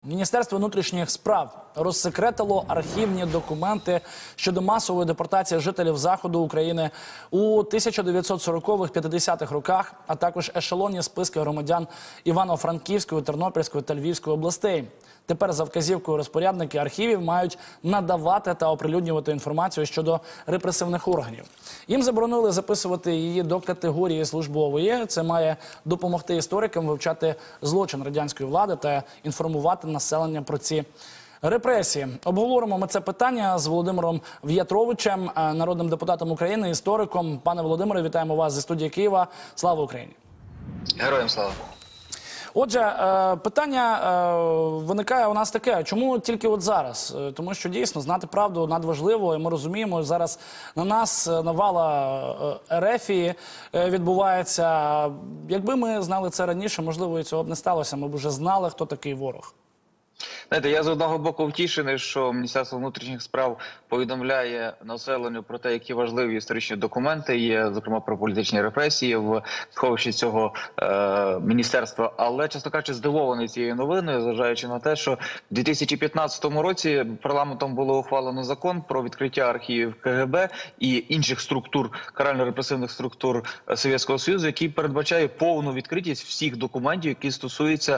Міністерство внутрішніх справ розсекретило архівні документи щодо масової депортації жителів Заходу України у 1940-50-х роках, а також ешелонні списки громадян Івано-Франківської, Тернопільської та Львівської областей. Тепер за вказівкою розпорядники архівів мають надавати та оприлюднювати інформацію щодо репресивних органів. Їм заборонили записувати її до категорії службової. Це має допомогти історикам вивчати злочин радянської влади та інформувати населення про ці репресії. Обговоримо ми це питання з Володимиром В'ятровичем, народним депутатом України, істориком. Пане Володимире, вітаємо вас зі студії Києва. Слава Україні! Героям слава! Отже, питання виникає у нас таке, чому тільки от зараз? Тому що дійсно знати правду надважливо, і ми розуміємо, зараз на нас навала ерефії відбувається. Якби ми знали це раніше, можливо, і цього б не сталося, ми б вже знали, хто такий ворог. Знаєте, я з одного боку втішений, що Міністерство внутрішніх справ повідомляє населенню про те, які важливі історичні документи є, зокрема про політичні репресії в сховищі цього міністерства. Але, чесно кажучи, здивований цією новиною, зважаючи на те, що в 2015 році парламентом було ухвалено закон про відкриття архівів КГБ і інших структур, карально-репресивних структур Совєтського Союзу, який передбачає повну відкритість всіх документів, які стосуються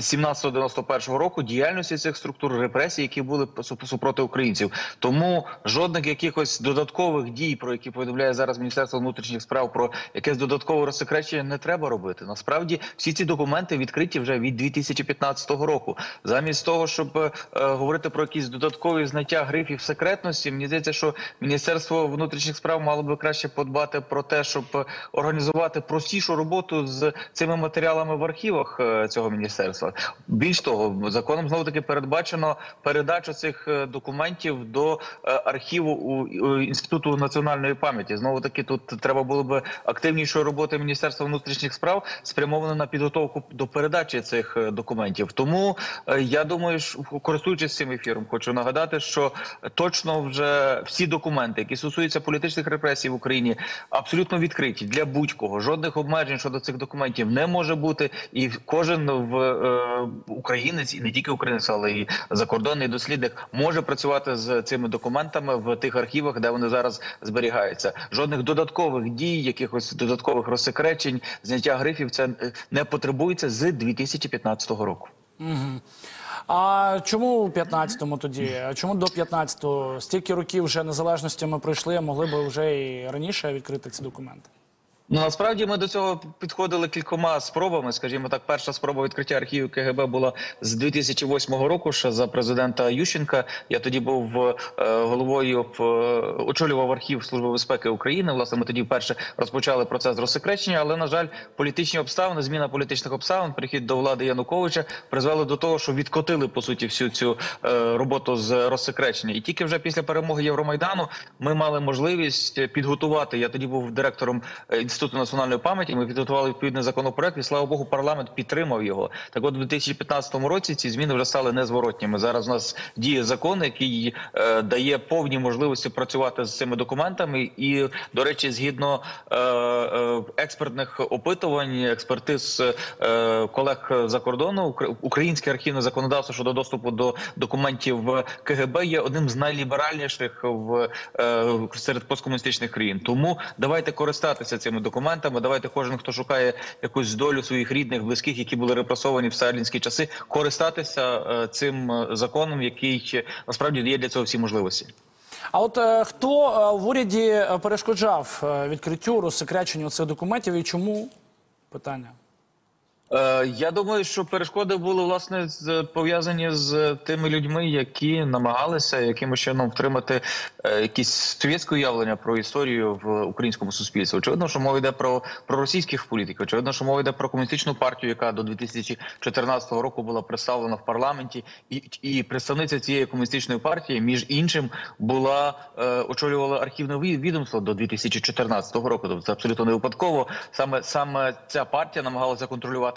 1791 року діяльності цих структур, репресій, які були супроти українців. Тому жодних якихось додаткових дій, про які повідомляє зараз Міністерство внутрішніх справ, про якесь додаткове розсекречення не треба робити. Насправді, всі ці документи відкриті вже від 2015 року. Замість того, щоб говорити про якісь додаткові знаття грифів секретності, мені здається, що Міністерство внутрішніх справ мало би краще подбати про те, щоб організувати простішу роботу з цими матеріалами в архівах цього міністерства. Більш того, законом знову-таки передбачено передачу цих документів до архіву у Інституту національної пам'яті. Знову-таки тут треба було б активнішої роботи Міністерства внутрішніх справ, спрямовано на підготовку до передачі цих документів. Тому я думаю, користуючись цим ефіром, хочу нагадати, що точно вже всі документи, які стосуються політичних репресій в Україні, абсолютно відкриті для будь-кого. Жодних обмежень щодо цих документів не може бути. І кожен українець, і не тільки українець, але і закордонний дослідник може працювати з цими документами в тих архівах, де вони зараз зберігаються. Жодних додаткових дій, якихось додаткових розсекречень, зняття грифів це не потребується з 2015 року. А чому у 15-му тоді? А чому до 15-го? Стільки років вже незалежності ми пройшли, могли б вже і раніше відкрити ці документи. Ну, насправді ми до цього підходили кількома спробами. Скажімо так, перша спроба відкриття архівів КГБ була з 2008 року, ще за президента Ющенка. Я тоді був головою, очолював архів Служби безпеки України. Власне, ми тоді вперше розпочали процес розсекречення, але, на жаль, політичні обставини, зміна політичних обставин, прихід до влади Януковича призвели до того, що відкотили, по суті, всю цю роботу з розсекречення. І тільки вже після перемоги Євромайдану ми мали можливість підготувати, я тоді був директором Інституту національної пам'яті, ми підготували відповідний законопроект, і, слава Богу, парламент підтримав його. Так от, у 2015 році ці зміни вже стали незворотніми. Зараз у нас діє закон, який дає повні можливості працювати з цими документами. І, до речі, згідно експертних опитувань, експертиз колег за кордону, українське архівне законодавство щодо доступу до документів КГБ є одним з найліберальніших серед посткомуністичних країн. Тому давайте користатися цими документами, давайте кожен, хто шукає якусь долю своїх рідних, близьких, які були репресовані в сталінські часи, користатися цим законом, який насправді дає для цього всі можливості. А от хто в уряді перешкоджав відкриттю, розсекреченню цих документів і чому? Питання. Я думаю, що перешкоди були, власне, пов'язані з тими людьми, які намагалися якимось чином втримати якісь совєтське уявлення про історію в українському суспільстві. Очевидно, що мова йде про російських політиків, очевидно, що мова йде про комуністичну партію, яка до 2014 року була представлена в парламенті, і представниця цієї комуністичної партії, між іншим, очолювала архівне відомство до 2014 року. Тобто це абсолютно не випадково. Саме ця партія намагалася контролювати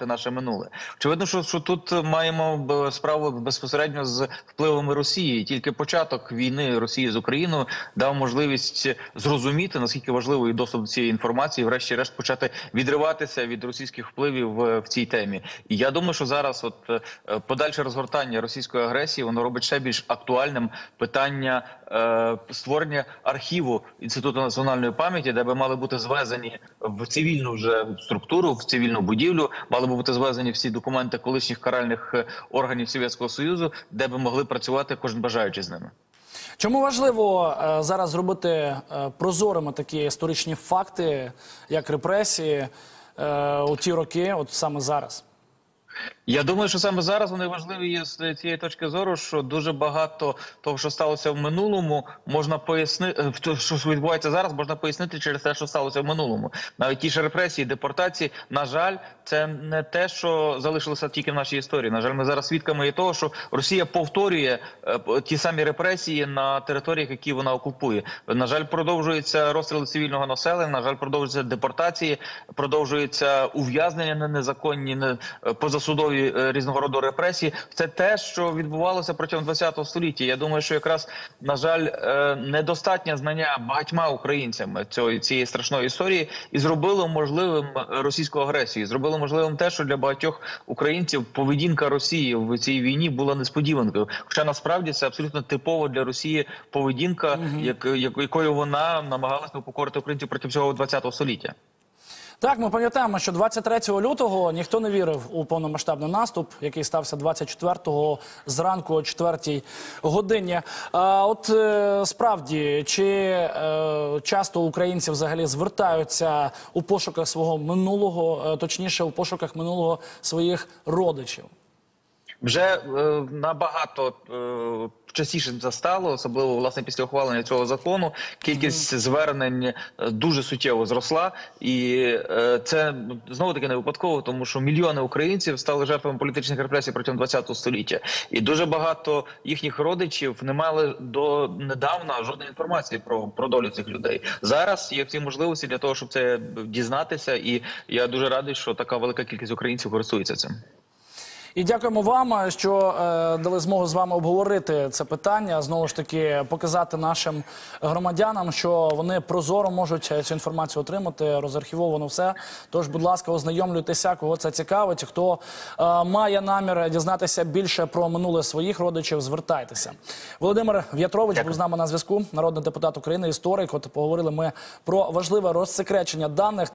приховувати наше минуле. Очевидно, що тут маємо справу безпосередньо з впливами Росії. Тільки початок війни Росії з Україною дав можливість зрозуміти, наскільки важливий доступ до цієї інформації, врешті-решт почати відриватися від російських впливів в цій темі. І я думаю, що зараз подальше розгортання російської агресії, воно робить ще більш актуальним питання створення архіву Інституту національної пам'яті, де би мали бути звезені в цивільну вже структуру, в цивільну будівлю, мали би бути звезені всі документи колишніх каральних органів Совєтського Союзу, де би могли працювати кожен бажаючий з ними. Чому важливо зараз зробити прозорими такі історичні факти, як репресії у ті роки, от саме зараз? Я думаю, що саме зараз вони важливі є з цієї точки зору, що дуже багато того, що сталося в минулому, можна пояснити, що відбувається зараз, можна пояснити через те, що сталося в минулому. Навіть ті ж репресії, депортації, на жаль, це не те, що залишилося тільки в нашій історії. На жаль, ми зараз свідками є того, що Росія повторює ті самі репресії на територіях, які вона окупує. На жаль, продовжуються розстріли цивільного населення, на жаль, продовжуються депортації, продовжуються ув'язнення незаконні, позасудові різного роду репресії. Це те, що відбувалося протягом ХХ століття. Я думаю, що якраз, на жаль, недостатнє знання багатьма українцями цієї страшної історії і зробило можливим російську агресію. Зробило можливим те, що для багатьох українців поведінка Росії в цій війні була несподіванкою. Хоча насправді це абсолютно типово для Росії поведінка, якою вона намагалася покорити українців протягом всього ХХ століття. Так, ми пам'ятаємо, що 23 лютого ніхто не вірив у повномасштабний наступ, який стався 24-го зранку о 4-й годині. Справді, чи часто українці взагалі звертаються у пошуках свого минулого, точніше, у пошуках минулого своїх родичів? Вже набагато частіше це стало, особливо власне після ухвалення цього закону. Кількість звернень дуже суттєво зросла, і це знову таки не випадково, тому що мільйони українців стали жертвами політичних репресій протягом ХХ століття. І дуже багато їхніх родичів не мали до недавна жодної інформації про долю цих людей. Зараз є всі можливості для того, щоб це дізнатися, і я дуже радий, що така велика кількість українців користується цим. І дякуємо вам, що дали змогу з вами обговорити це питання, знову ж таки показати нашим громадянам, що вони прозоро можуть цю інформацію отримати, розархівовано все. Тож, будь ласка, ознайомлюйтеся, кого це цікавить, хто має намір дізнатися більше про минуле своїх родичів, звертайтеся. Володимир В'ятрович був з нами на зв'язку, народний депутат України, історик. От поговорили ми про важливе розсекречення даних.